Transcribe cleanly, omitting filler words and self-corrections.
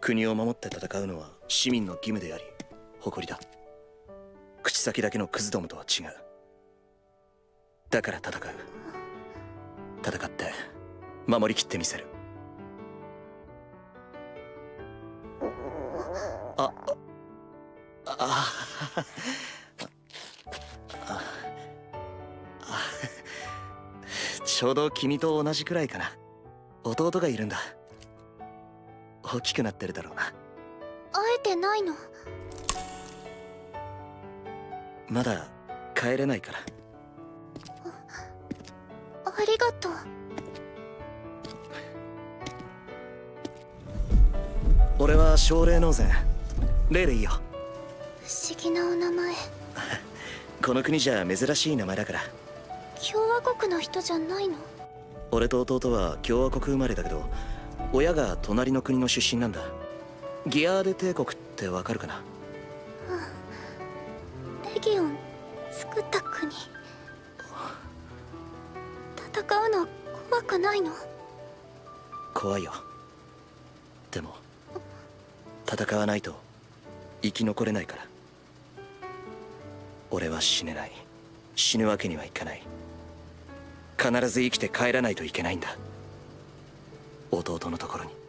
国を守って戦うのは市民の義務であり誇りだ。口先だけのクズどもとは違う。だから戦って守りきってみせる。ああちょうど君と同じくらいかな。弟がいるんだ。大きくなってるだろうな。 会えてないの？ まだ帰れないから。 ありがとう。 俺は奨励農禅レイでいいよ。 不思議なお名前。 この国じゃ珍しい名前だから。 共和国の人じゃないの？ 俺と弟は共和国生まれだけど、親が隣の国の出身なんだ。ギアーデ帝国ってわかるかな？ うん。レギオン作った国。戦うの怖くないの？ 怖いよ。でも戦わないと生き残れないから。俺は死ねない。死ぬわけにはいかない。必ず生きて帰らないといけないんだ、弟のところに。